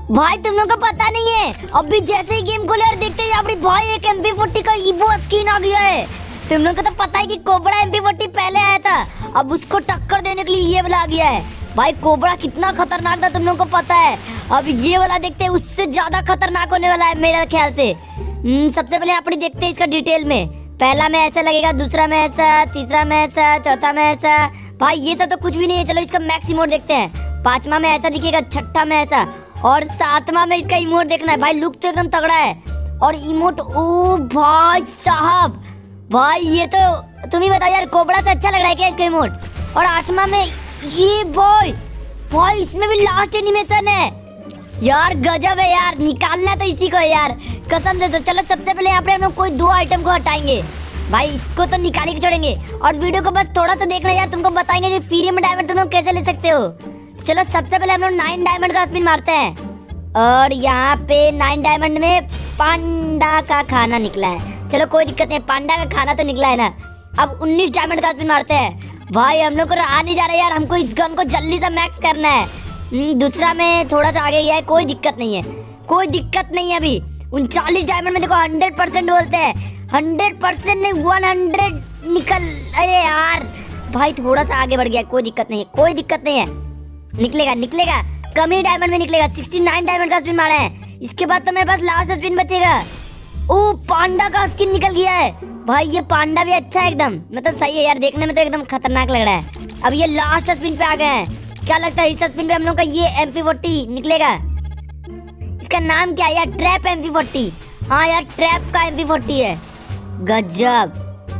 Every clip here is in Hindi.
भाई तुम लोग को पता नहीं है, अभी जैसे ही गेम खोले और देखते हैं अपनी भाई एक MP40 का ईबो स्किन आ गया है। तुम लोग को तो पता है कि कोबरा MP40 पहले आया था, अब उसको टक्कर देने के लिए ये वाला आ गया है। भाई कोबरा कितना खतरनाक था तुम लोग को पता है, अब ये वाला देखते हैं उससे ज्यादा खतरनाक होने वाला है मेरे ख्याल से। सबसे पहले अपनी देखते हैं इसका डिटेल में। पहला में ऐसा लगेगा, दूसरा में ऐसा, तीसरा में ऐसा, चौथा में ऐसा। भाई ये सब तो कुछ भी नहीं है, चलो इसका मैक्स इमोट देखते हैं। पांचवा में ऐसा दिखेगा, छठा में ऐसा और सातवां में इसका इमोट देखना है। भाई लुक तो एकदम तगड़ा है और इमोट, ओ भाई साहब, भाई ये तो तुम ही बताओ यार, कोबरा से अच्छा लग रहा है क्या इसका इमोट। और आठवां में ये भाई इसमें भी लास्ट एनिमेशन है यार, गजब है यार, निकालना तो इसी को है यार, कसम से। तो चलो सबसे पहले यहाँ पे हम लोग कोई दो आइटम को हटाएंगे, भाई इसको तो निकाल के छोड़ेंगे और वीडियो को बस थोड़ा सा देखना यार, तुमको बताएंगे कि फ्री में डायमंड तुम लोग कैसे ले सकते हो। चलो सबसे पहले हम लोग 9 डायमंड का स्पिन मारते हैं और यहाँ पे 9 डायमंड में पांडा का खाना निकला है। चलो कोई दिक्कत नहीं, पांडा का खाना तो निकला है ना। अब 19 डायमंड का स्पिन मारते हैं। भाई हम लोग को आ नहीं जा रहा है यार, हमको इस गन को जल्दी से मैक्स करना है। दूसरा में थोड़ा सा आगे गया है, कोई दिक्कत नहीं है, कोई दिक्कत नहीं है। अभी 39 डायमंड में देखो 100% बोलते हैं, 100% नहीं 100 निकल। अरे यार भाई थोड़ा सा आगे बढ़ गया, कोई दिक्कत नहीं है, कोई दिक्कत नहीं है, निकलेगा कम ही डायमंड में निकलेगा। 69 डायमंड का स्पिन मारा है, इसके बाद तो मेरे पास लास्ट स्पिन बचेगा। ओ पांडा का स्किन निकल गया है। भाई ये पांडा भी अच्छा है एकदम, मतलब सही है यार, देखने में तो एकदम खतरनाक लग रहा है। अब ये लास्ट स्पिन पे आ गए हैं, क्या लगता है इस स्पिन पे हम लोग का ये MP40 निकलेगा। इसका नाम क्या है यार, ट्रैप MP40। हाँ यार ट्रैप का MP40 है, गजब।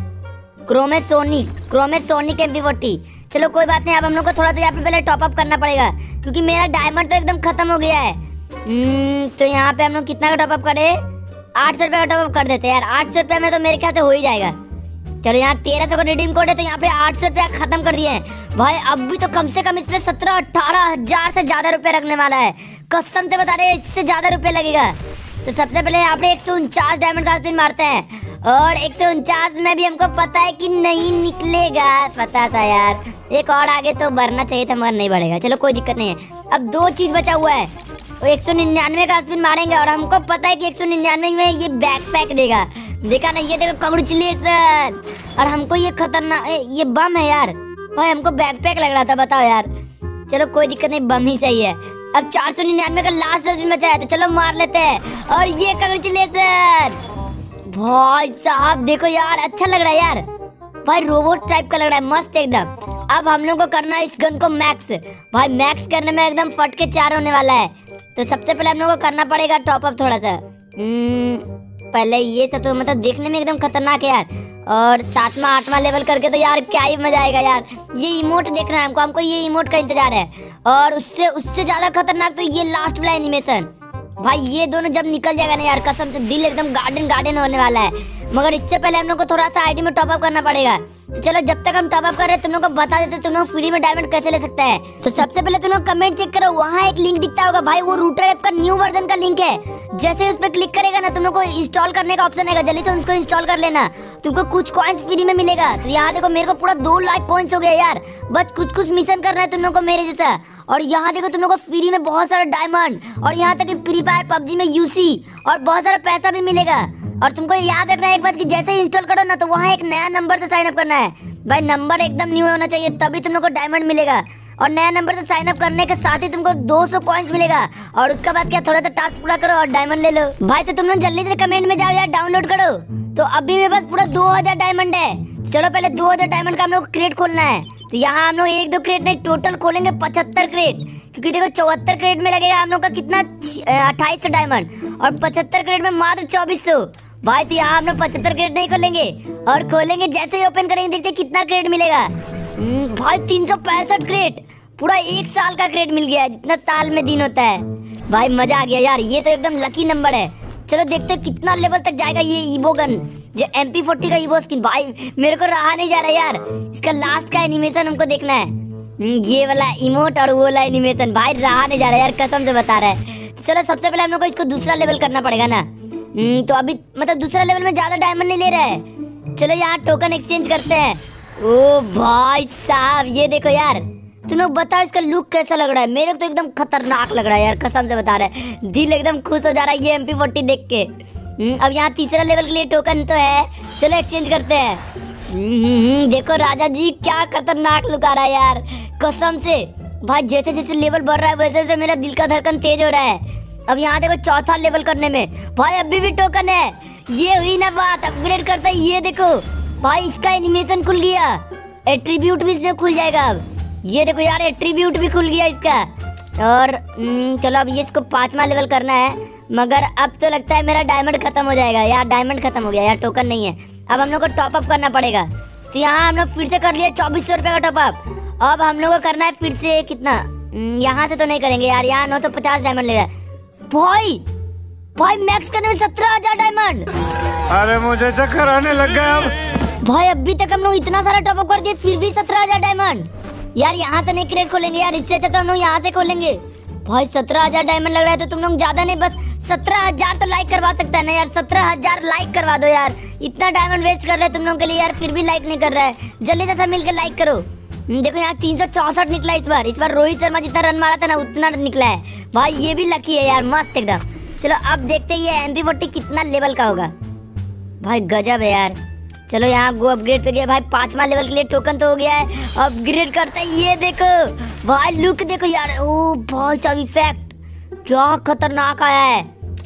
क्रोमेसोनिक MP40। चलो कोई बात नहीं, अब हम लोग को थोड़ा सा यहाँ पे पहले टॉप अप करना पड़ेगा क्योंकि मेरा डायमंड तो एकदम खत्म हो गया है। तो यहाँ पे हम लोग कितना का टॉप अप करें, 800 रुपये का टॉप अप कर देते हैं यार। 800 रुपये में तो मेरे ख्याल से हो ही जाएगा। चलो यहाँ 1300 का रिडीम कोड है, तो यहाँ पे 800 रुपया खत्म कर दिए हैं। भाई अब भी तो कम से कम इसमें 17-18 हजार से ज्यादा रुपए लगने वाला है, कसम से बता रहे हैं, इससे ज्यादा रुपए लगेगा। तो सबसे पहले यहाँ पे 149 डायमंड का स्पिन मारते हैं और 149 में भी हमको पता है कि नहीं निकलेगा, पता था यार, एक और आगे तो बढ़ना चाहिए था मगर नहीं बढ़ेगा। चलो कोई दिक्कत नहीं है। अब दो चीज बचा हुआ है, तो 199 का स्पिन मारेंगे और हमको पता है कि 199 में ये बैकपैक देगा। देखा ना, ये देखो, कांग्रेचुलेशन। और हमको ये खतरनाक, ये बम है यार। भाई हमको बैकपैक लग रहा था, बताओ यार। चलो कोई दिक्कत नहीं, बम ही सही है। अब 499 का लास्ट स्पिन बचा है, तो चलो मार लेते हैं और ये कांग्रेचुलेशन। भाई साहब देखो यार, अच्छा लग रहा है यार, भाई रोबोट टाइप का लग रहा है, मस्त एकदम। अब हम लोग को करना है इस गन को मैक्स। भाई मैक्स करने में एकदम फट के 4 होने वाला है। तो सबसे पहले हम लोग को करना पड़ेगा टॉप अप थोड़ा सा। पहले ये सब तो मतलब देखने में एकदम खतरनाक है यार, और 7वां 8वां लेवल करके तो यार क्या ही मजा आएगा यार। ये इमोट देखना है हमको ये इमोट का इंतजार है। और उससे ज्यादा खतरनाक तो ये लास्ट वाला एनिमेशन। भाई ये दोनों जब निकल जाएगा ना यार, कसम से दिल एकदम गार्डन होने वाला है। मगर इससे पहले हम लोग को थोड़ा सा आईडी में टॉप अप करना पड़ेगा। तो चलो जब तक हम टॉप अप कर रहे हैं तुम लोग को बता देते तुम लोग फ्री में डायमंड कैसे ले सकते हैं। तो सबसे पहले तुम लोग कमेंट चेक करो, वहाँ एक लिंक दिखता होगा भाई, वो रूटर ऐप का न्यू वर्जन का लिंक है। जैसे उस पर क्लिक करेगा ना, तुम लोग को इंस्टॉल करने का ऑप्शन आएगा, जल्दी से उसको इंस्टॉल कर लेना, तुमको कुछ कॉइन्स फ्री में मिलेगा। तो यहाँ देखो मेरे को पूरा 2 लाख कॉइन्स हो गए यार, बस कुछ मिशन करना है तुम लोग को मेरे जैसा। और यहाँ देखो तुम लोग को फ्री में बहुत सारा डायमंड, और यहाँ तक कि फ्री फायर पबजी में यूसी और बहुत सारा पैसा भी मिलेगा। और तुमको याद रखना है एक बात कि जैसे ही इंस्टॉल करो ना, तो वहाँ एक नया नंबर से साइन अप करना है। भाई नंबर एकदम न्यू होना चाहिए, तभी तुम लोग को डायमंड मिलेगा। और नया नंबर से साइन अप करने के साथ ही तुमको 200 कॉइन्स मिलेगा। और उसके बाद क्या, थोड़ा सा टास्क पूरा करो और डायमंड ले लो। भाई तो तुम लोग जल्दी से कमेंट में जाओ यार, डाउनलोड करो। तो अभी मेरे पास पूरा 2000 डायमंड है। चलो पहले 2000 डायमंड का हम लोग क्रेट खोलना है। तो यहाँ हम लोग 1-2 क्रेट नहीं, टोटल खोलेंगे 75 क्रेट, क्योंकि देखो 74 क्रेट में लगेगा हम लोग का कितना, 2800 डायमंड, और 75 क्रेट में मात्र 2400। भाई तो यहाँ हम लोग 75 क्रेट नहीं खोलेंगे, और खोलेंगे जैसे ही ओपन करेंगे देखते कितना क्रेट मिलेगा। भाई 365 क्रेट, पूरा 1 साल का क्रेट मिल गया है, जितना साल में दिन होता है। भाई मजा आ गया यार, ये तो एकदम लकी नंबर है। चलो देखते हैं कितना लेवल तक जाएगा ये ईबो गन, जो MP40 का ईबो स्किन। भाई मेरे को रहा नहीं जा रहा यार, इसका लास्ट का एनिमेशन हमको देखना है, ये वाला इमोट और वो वाला एनिमेशन। भाई रहा नहीं जा रहा यार, कसम से बता रहा है। तो चलो सबसे पहले हम लोग को इसको दूसरा लेवल करना पड़ेगा ना। तो अभी मतलब दूसरा लेवल में ज्यादा डायमंड नहीं ले रहा है। चलो यहाँ टोकन एक्सचेंज करते हैं। ओ भाई साहब ये देखो यार, तुम लोग बताओ इसका लुक कैसा लग रहा है। मेरे को तो एकदम खतरनाक लग रहा है यार, कसम से बता रहे हैं। दिल एकदम खुश हो जा रहा है ये MP40 देख के। अब यहाँ तीसरा लेवल के लिए टोकन तो है, चलो एक्सचेंज करते हैं। देखो राजा जी क्या खतरनाक लुक आ रहा है यार, कसम से भाई। जैसे जैसे लेवल बढ़ रहा है वैसे वैसे मेरा दिल का धड़कन तेज हो रहा है। अब यहाँ देखो चौथा लेवल करने में भाई अभी भी टोकन है। ये हुई ना बात, अपग्रेड करता है। ये देखो भाई इसका एनिमेशन खुल गया, एट्रीब्यूट भी इसमें खुल जाएगा। अब ये देखो यार एट्रीब्यूट भी खुल गया इसका। और चलो अब ये इसको 5वां लेवल करना है, मगर अब तो लगता है मेरा डायमंड खत्म हो जाएगा यार। डायमंड खत्म हो गया यार, टोकन नहीं है। अब हम लोग को टॉपअप करना पड़ेगा। तो यहाँ हम लोग फिर से कर लिए 2400 रुपये का टॉपअप। अब हम लोग को करना है फिर से कितना, यहाँ से तो नहीं करेंगे यार, यहाँ 950 डायमंड ले रहा है भाई मैक्स करने में 17,000 डायमंड। अरे मुझे चक्कर आने लग गया अब। भाई अभी तक हम लोग इतना सारा टॉपअप कर दिए फिर भी 17,000 डायमंड। यार यहाँ से नहीं क्रेट खोलेंगे यार, इससे अच्छा तो हम लोग यहाँ से खोलेंगे। भाई 17,000 डायमंड लग रहा है तो तुम लोग ज्यादा नहीं, बस 17,000 तो लाइक करवा सकता है ना यार। 17,000 लाइक करवा दो यार। इतना डायमंड वेस्ट कर रहे हैं तुम लोगों के लिए यार, फिर भी लाइक नहीं कर रहा है। जल्दी से सब मिलकर लाइक करो। देखो यहाँ 364 निकला इस बार रोहित शर्मा जितना रन मारा था ना उतना निकला है भाई। ये भी लकी है यार, मस्त एकदम। चलो अब देखते हैं ये MP40 कितना लेवल का होगा। भाई गजब है यार। चलो यहाँ गो अपग्रेड पे गए भाई, 5वां लेवल के लिए टोकन तो हो गया है। अपग्रेड करते हैं। ये देखो भाई लुक देखो यार, ओ भाई साहब इफेक्ट क्या खतरनाक आया है।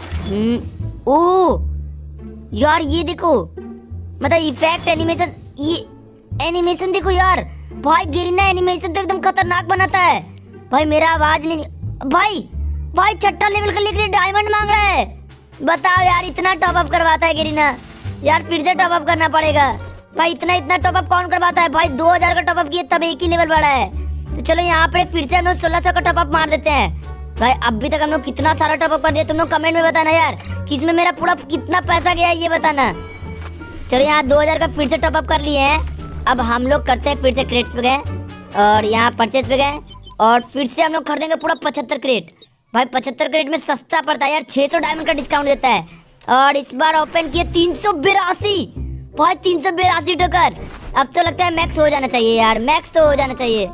ओ यार ये देखो, मतलब इफेक्ट एनिमेशन, ये एनिमेशन देखो यार भाई। गिरना एनिमेशन तो एकदम खतरनाक बनाता है भाई। मेरा आवाज नहीं भाई 6ठा लेवल के लिए डायमंड मांग रहा है। बताओ यार इतना टॉपअप करवाता है गिरिना यार, फिर से टॉपअप करना पड़ेगा भाई। इतना टॉपअप कौन करवाता है भाई। 2000 का टॉपअप किए तब एक ही लेवल बढ़ा है। तो चलो यहाँ पे फिर से हम लोग 1600 का टॉपअप मार देते हैं भाई। अभी तक हम लोग कितना सारा टॉपअप कर दिया, तुम लोग कमेंट में बताना यार कि इसमें मेरा पूरा कितना पैसा गया है, ये बताना। चलो यहाँ 2000 का फिर से टॉपअप कर लिए हैं। अब हम लोग करते हैं फिर से क्रेट पे गए और यहाँ परचेज पे गए और फिर से हम लोग खरीदेंगे पूरा 75 क्रेट। भाई 75 क्रेट में सस्ता पड़ता है यार, 600 डायमंड का डिस्काउंट देता है। और इस बार ओपन किए 382 भाई, 382 टोकन। अब तो लगता है मैक्स हो जाना चाहिए यार, मैक्स तो हो जाना चाहिए।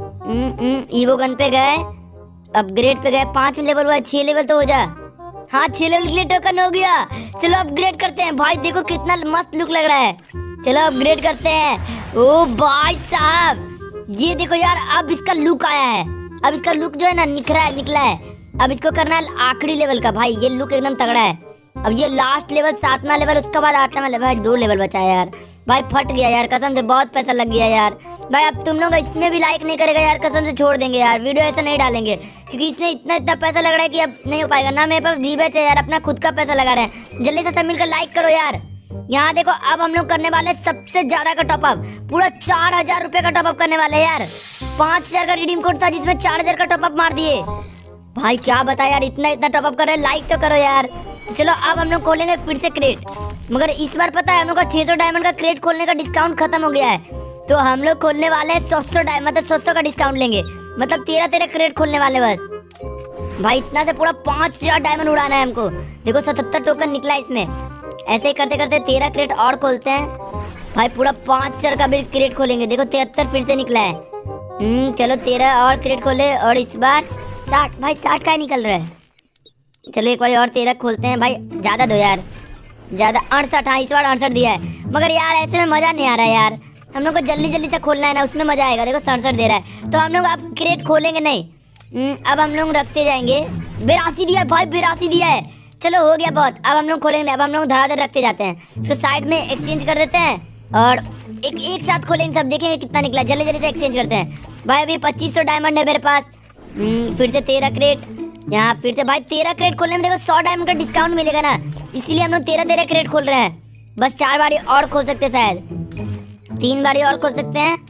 ईवो गन पे गए, अपग्रेड पे गए, 5 लेवल हुआ, 6 लेवल तो हो जा। हाँ 6 लेवल के लिए टोकन हो गया। चलो अपग्रेड करते हैं भाई। देखो कितना मस्त लुक लग रहा है। चलो अपग्रेड करते हैं। ओ भाई साहब ये देखो यार, अब इसका लुक आया है। अब इसका लुक जो है ना निकला है। अब इसको करना है आखिरी लेवल का भाई। ये लुक एकदम तगड़ा है। अब ये लास्ट लेवल 7वां लेवल, उसके बाद 8वां लेवल। भाई 2 लेवल बचा है यार। भाई फट गया यार, कसम से बहुत पैसा लग गया यार। भाई अब तुम लोग इसमें भी लाइक नहीं करेगा यार, कसम से छोड़ देंगे यार, वीडियो ऐसा नहीं डालेंगे क्योंकि इसमें इतना पैसा लग रहा है कि अब नहीं हो पाएगा ना। मेरे पास वीबैच है यार, अपना खुद का पैसा लगा रहे हैं। जल्दी से सब मिलकर लाइक करो यार। यहाँ देखो अब हम लोग करने वाले सबसे ज्यादा का टॉपअप, पूरा 4000 रुपए का टॉपअप करने वाले यार। 5000 का रिडीम कोड था जिसमें 4000 का टॉपअप मार दिए। भाई क्या बता यार, इतना टॉपअप कर रहे हैं, लाइक तो करो यार। चलो अब हम लोग खोलेंगे फिर से क्रेट, मगर इस बार पता है हम लोग का 600 डायमंड का क्रेट खोलने का डिस्काउंट खत्म हो गया है। तो हम लोग खोलने वाले हैं 100 डायमंड, मतलब 100 का डिस्काउंट लेंगे, मतलब 13 क्रेट खोलने वाले बस। भाई इतना से पूरा 5000 डायमंड उड़ाना है हमको। देखो 77 टोकन निकला इसमें। ऐसे ही करते करते 13 क्रेट और खोलते हैं भाई। पूरा 5000 का भी क्रेट खोलेंगे। देखो 73 फिर से निकला है। चलो 13 और क्रेट खोले और इस बार 60। भाई 60 का ही निकल रहा है। चलो एक बार और 13 खोलते हैं भाई। ज्यादा दो यार, ज्यादा 68। हाँ इस बार 68 दिया है, मगर यार ऐसे में मजा नहीं आ रहा है यार। हम लोग को जल्दी जल्दी से खोलना है ना, उसमें मजा आएगा। देखो 67 दे रहा है, तो हम लोग अब क्रेट खोलेंगे नहीं। अब हम लोग रखते जाएंगे। 82 दिया है भाई, 82 दिया है। चलो हो गया बहुत, अब हम लोग खोलेंगे। अब हम लोग धड़ाधड़ रखते जाते हैं, उसको साइड में एक्सचेंज कर देते हैं और एक साथ खोलेंगे, सब देखेंगे कितना निकला। जल्दी जल्दी से एक्सचेंज करते हैं भाई। अभी 2500 डायमंड है मेरे पास। फिर से 13 क्रेट, यहाँ फिर से भाई 13 क्रेट खोलने में देखो 100 डायमंड का डिस्काउंट मिलेगा ना, इसीलिए हम लोग 13 क्रेट खोल रहे हैं। बस 4 बारी और खोल सकते हैं, शायद 3 बारी और खोल सकते हैं।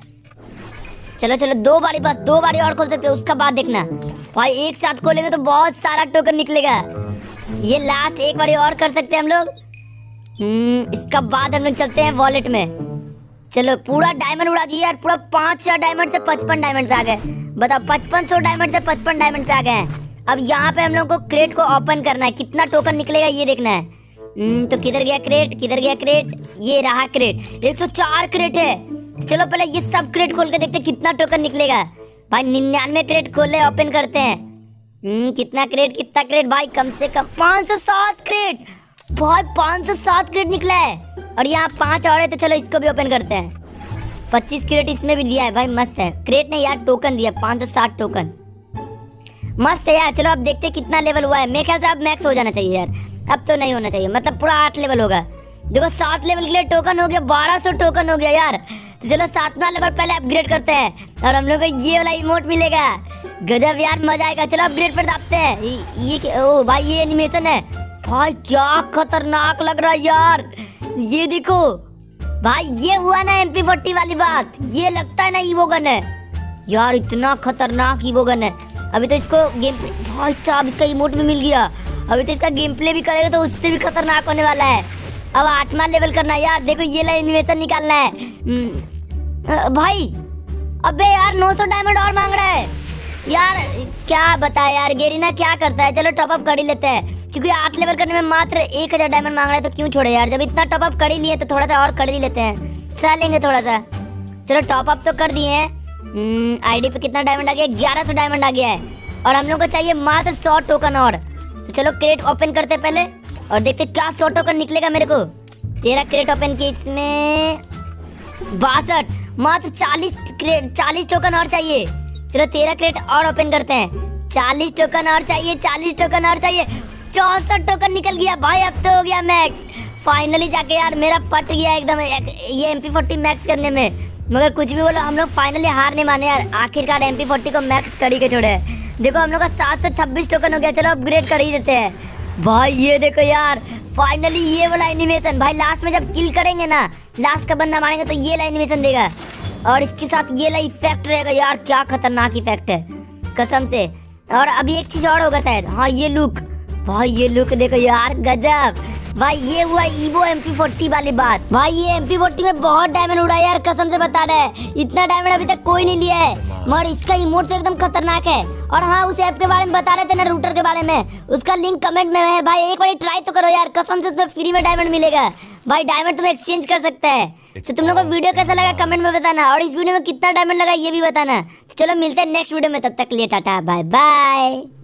चलो 2 बारी, बस 2 बारी और खोल सकते हैं, उसका बाद देखना भाई। एक साथ खोलेंगे तो बहुत सारा टोकन निकलेगा। ये लास्ट एक बारी और कर सकते हैं हम लोग। इसका बाद हम लोग चलते हैं वॉलेट में। चलो पूरा डायमंड उड़ा दिया यार, पूरा 5000 डायमंड से 55 डायमंड पे आ गए। बताओ 5500 डायमंड से 55 डायमंड पे आ गए हैं। अब यहाँ पे हम लोग को क्रेट को ओपन करना है, कितना टोकन निकलेगा ये देखना है। तो किधर गया क्रेट, किधर गया क्रेट, ये रहा क्रेट। 104 क्रेट है। चलो पहले ये सब क्रेट खोल के देखते कितना टोकन निकलेगा। भाई 99 क्रेट खोले, ओपन करते हैं। कितना क्रेट भाई, कम से कम 507 क्रेट भाई, 507 क्रेट निकला है। और यहाँ 5 और है, तो चलो इसको भी ओपन करते हैं। 25 क्रेट इसमें भी दिया है भाई, मस्त है। क्रेट ने यार टोकन दिया 560 टोकन, मस्त है यार। चलो अब देखते हैं कितना लेवल हुआ है। मेरे ख्याल से अब मैक्स हो जाना चाहिए यार, अब तो नहीं होना चाहिए, मतलब पूरा 8 लेवल होगा। देखो 7 लेवल के लिए टोकन हो गया, 1200 टोकन हो गया यार। तो चलो 7वां लेवल पहले अपग्रेड करते हैं और हम लोग को ये वाला इमोट मिलेगा। गजब यार, मजा आएगा। चलो अपग्रेड पर दाबते हैं। ये ओ भाई, ये एनिमेशन है भाई, क्या खतरनाक लग रहा है यार। ये देखो भाई, ये हुआ ना MP40 वाली बात, ये लगता है ना ईवो गन है यार, इतना खतरनाक ईवो गन है। अभी तो इसको गेम भाई साहब, इसका इमोट भी मिल गया। अभी तो इसका गेम प्ले भी करेगा तो उससे भी खतरनाक होने वाला है। अब 8वां लेवल करना है यार। देखो ये वाला एनिमेशन निकालना है भाई। अबे यार 900 डायमंड और मांग रहा है यार, क्या बताए यार गेरीना क्या करता है। चलो टॉप अप कर ही लेते हैं, क्योंकि 8 लेवल करने में मात्र 1000 डायमंड मांग रहा है, तो क्यों छोड़े यार। जब इतना टॉप अप कर ही लिए तो थोड़ा सा और कर ही लेते हैं, सह लेंगे थोड़ा सा। चलो टॉप अप तो कर दिए हैं। आईडी पे कितना डायमंड आ गया, 1100 डायमंड आ गया है। और हम लोग को चाहिए मात्र 100 टोकन और। तो चलो क्रेट ओपन करते पहले और देखते क्या 100 टोकन निकलेगा मेरे को। 13 क्रेट ओपन किए, इसमें 62, मात्र 40 टोकन और चाहिए। चलो 13 क्रेट और ओपन करते हैं। 40 टोकन और चाहिए, 40 टोकन और चाहिए। 64 टोकन निकल गया भाई, अब तो हो गया मैक्स। फाइनली जाके यार मेरा फट गया एकदम ये MP40 मैक्स करने में। मगर कुछ भी बोलो, हम लोग फाइनली हार नहीं माने यार, आखिरकार MP40 को मैक्स कर ही के छोड़े। देखो हम लोग का 726 टोकन हो गया। चलो अपग्रेड कर ही देते हैं भाई। ये देखो यार, फाइनली ये वाला एनिमेशन भाई, लास्ट में जब किल करेंगे ना, लास्ट का बंदा मारेंगे तो ये वाला एनिमेशन देगा। और इसके साथ ये वाला इफेक्ट रहेगा यार, क्या खतरनाक इफेक्ट है कसम से। और अभी एक चीज और होगा शायद, हाँ ये लुक भाई, ये लुक देखो यार, गजब भाई। ये हुआ ईवो MP40 वाली बात भाई। ये MP40 में बहुत डायमंड उड़ा यार, कसम से बता रहे हैं, इतना डायमंड अभी तक कोई नहीं लिया है। मगर इसका इमोट तो एकदम खतरनाक है। और हाँ, उस ऐप के बारे में बता रहे थे ना, रूटर के बारे में, उसका लिंक कमेंट में है भाई, एक बार ट्राई तो करो यार, कसम से उसमें फ्री में डायमंड मिलेगा भाई। डायमंड तुम एक्सचेंज कर सकता है। तो तुम लोगों को वीडियो कैसा लगा कमेंट में बताना, और इस वीडियो में कितना डायमंड लगा ये भी बताना। तो चलो मिलते हैं नेक्स्ट वीडियो में, तब तक के लिए टाटा बाय बाय।